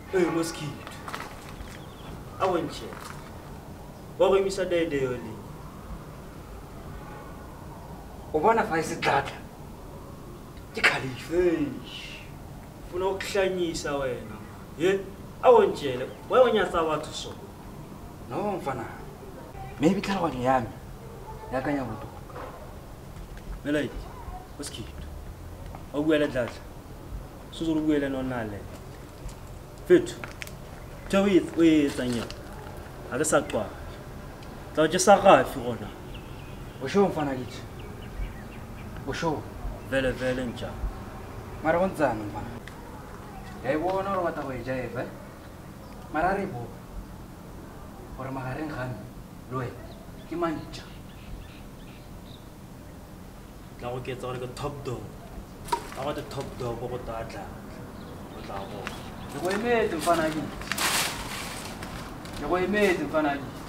Hey, mosquito. I want you. What will you say there? Ubona fa isidlala. Ikhalifa. Hey. Funa ukuhlanyisa wena. Ye? Awuntshele, wayonyasa bathu so. No mfana. Maybe tlhaloganya yami. Ya kanya boto. Melai. Mosquito. Awuela dlala. Suzurubuela nonale. Fethu. Tawit uyetsanya. Ake saqwa. Tawuje sakafi kona. Usho mfana kithi. Usho Vele nja. mara kontsana mfana. Yayibona ro batla go e jaiva. Mara re bo. Gore magareng ga me. Loe. Ke mantja. Tla go ketsa gore ke top dog. I want the top dog go tla tla. O tla go. Ke go emetse mfana kithi. Ke go emetse mfana kithi.